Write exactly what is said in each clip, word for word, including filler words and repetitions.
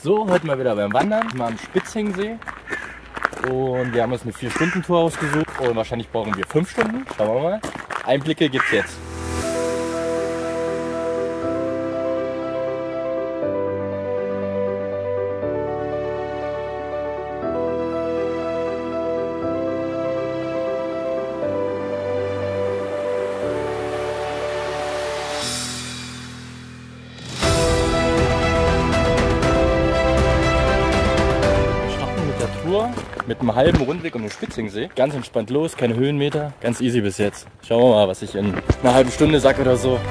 So, heute mal wieder beim Wandern, mal am Spitzingsee. Und wir haben uns eine vier Stunden Tour ausgesucht und wahrscheinlich brauchen wir fünf Stunden. Schauen wir mal. Einblicke gibt's jetzt. Mit einem halben Rundweg um den Spitzingsee. Ganz entspannt los, keine Höhenmeter. Ganz easy bis jetzt. Schauen wir mal, was ich in einer halben Stunde sage oder so.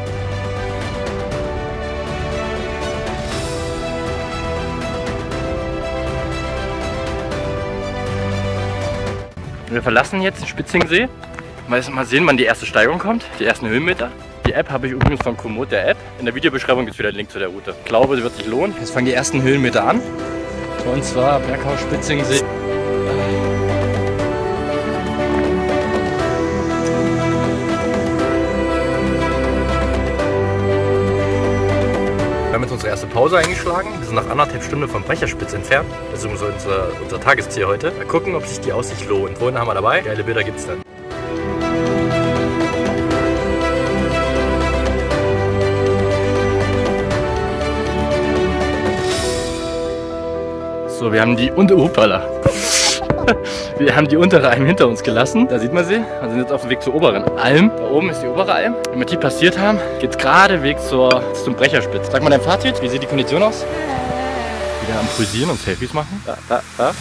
Wir verlassen jetzt den Spitzingsee. Mal sehen, wann die erste Steigung kommt. Die ersten Höhenmeter. Die App habe ich übrigens von Komoot, der App. In der Videobeschreibung gibt es wieder den Link zu der Route. Ich glaube, sie wird sich lohnen. Jetzt fangen die ersten Höhenmeter an. Und zwar Berghaus Spitzingsee. Wir haben jetzt unsere erste Pause eingeschlagen. Wir sind nach anderthalb Stunden vom Brecherspitz entfernt. Das ist unser, unser, unser Tagesziel heute. Mal gucken, ob sich die Aussicht lohnt. Drohnen haben wir dabei. Geile Bilder gibt es dann. So, wir haben die untere, Upala. Wir haben die untere Alm hinter uns gelassen. Da sieht man sie. Wir sind jetzt auf dem Weg zur oberen Alm. Da oben ist die obere Alm. Wenn wir die passiert haben, geht es gerade Weg zur, zum Brecherspitz. Sag mal dein Fazit. Wie sieht die Kondition aus? Wieder am Pulsieren und Selfies machen. Da, da, da.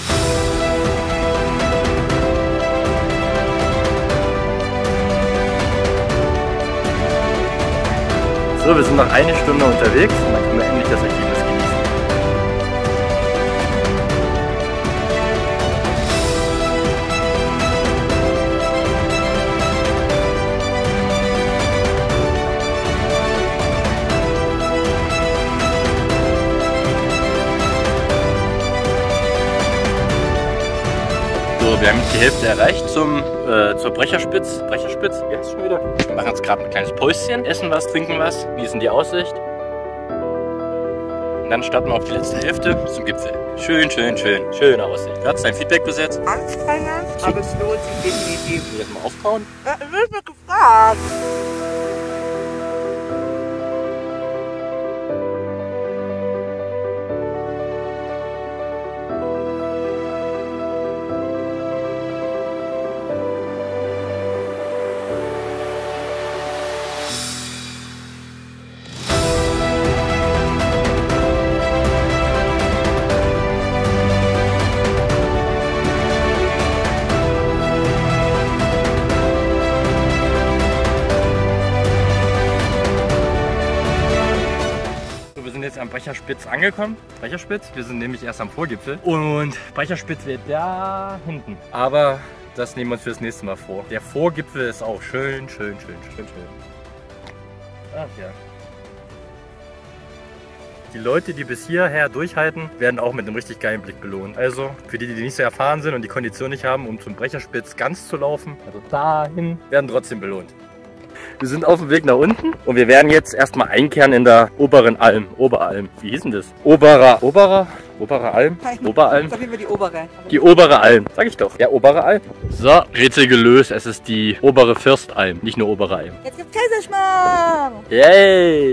So, wir sind noch eine Stunde unterwegs und dann können wir endlich das Ergebnis genießen. Wir haben jetzt die Hälfte erreicht zum, äh, zur Brecherspitz. Brecherspitz, wie heißt es schon wieder? Wir machen jetzt gerade ein kleines Päuschen, essen was, trinken was, genießen die Aussicht. Und dann starten wir auf die letzte Hälfte zum Gipfel. Schön, schön, schön, schöne Aussicht. Wie hat dein Feedback bis jetzt? Anstrengend, aber es lohnt sich definitiv. Will ich das mal aufkauen? Ja, ich bin mir gefragt. Am Brecherspitz angekommen. Brecherspitz, wir sind nämlich erst am Vorgipfel und Brecherspitz wird da hinten. Aber das nehmen wir uns für das nächste Mal vor. Der Vorgipfel ist auch schön, schön, schön, schön, schön. Ach ja. Die Leute, die bis hierher durchhalten, werden auch mit einem richtig geilen Blick belohnt. Also für die, die nicht so erfahren sind und die Kondition nicht haben, um zum Brecherspitz ganz zu laufen, also dahin, werden trotzdem belohnt. Wir sind auf dem Weg nach unten und wir werden jetzt erstmal einkehren in der oberen Alm. Oberalm. Wie hieß denn das? Oberer. Oberer? Obere Alm? Oberalm? Sag immer die obere. Die obere Alm. Sag ich doch. Ja, obere Alm. So, Rätsel gelöst. Es ist die obere Fürstalm, nicht nur obere Alm. Jetzt gibt's Kaiserschmarrn! Yay!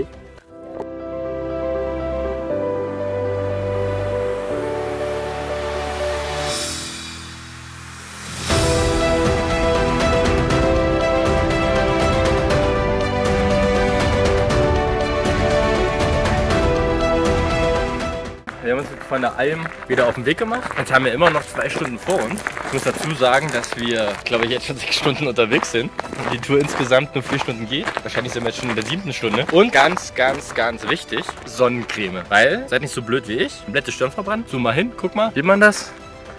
Wir haben uns jetzt von der Alm wieder auf den Weg gemacht. Jetzt haben wir immer noch zwei Stunden vor uns. Ich muss dazu sagen, dass wir, glaube ich, jetzt schon sechs Stunden unterwegs sind. Und die Tour insgesamt nur vier Stunden geht. Wahrscheinlich sind wir jetzt schon in der siebten Stunde. Und ganz, ganz, ganz wichtig, Sonnencreme. Weil, seid nicht so blöd wie ich, komplette Stirn verbrannt. Zoom mal hin, guck mal. Sieht man das?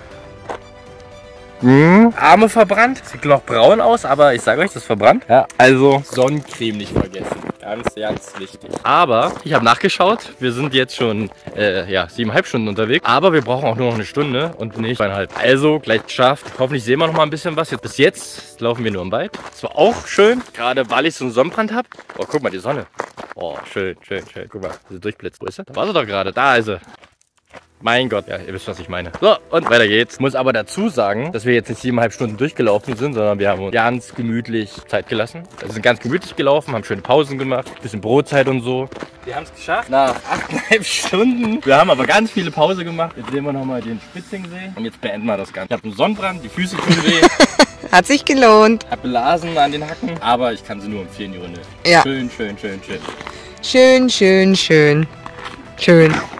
Hm. Arme verbrannt. Sieht noch braun aus, aber ich sage euch, das ist verbrannt. Ja, also Sonnencreme nicht vergessen. Ganz, ganz wichtig. Aber ich habe nachgeschaut. Wir sind jetzt schon äh, ja, siebeneinhalb Stunden unterwegs. Aber wir brauchen auch nur noch eine Stunde und nicht zweieinhalb. Also gleich geschafft. Hoffentlich sehen wir noch mal ein bisschen was. Jetzt, bis jetzt laufen wir nur im Wald. Das war auch schön. Gerade weil ich so einen Sonnenbrand habe. Oh, guck mal, die Sonne. Oh, schön, schön, schön. Guck mal, sie durchblitzt. Wo ist sie? Da war sie doch gerade. Da ist sie. Mein Gott, ja, ihr wisst, was ich meine. So, und weiter geht's. Muss aber dazu sagen, dass wir jetzt nicht siebeneinhalb Stunden durchgelaufen sind, sondern wir haben uns ganz gemütlich Zeit gelassen. Wir sind ganz gemütlich gelaufen, haben schöne Pausen gemacht, bisschen Brotzeit und so. Wir haben es geschafft nach achteinhalb Stunden. Wir haben aber ganz viele Pause gemacht. Jetzt sehen wir nochmal den Spitzingsee und jetzt beenden wir das Ganze. Ich habe einen Sonnenbrand, die Füße tun weh. Hat sich gelohnt. Ich habe Blasen an den Hacken, aber ich kann sie nur empfehlen, die Runde. Ja. Schön, schön, schön, schön. Schön, schön, schön. Schön.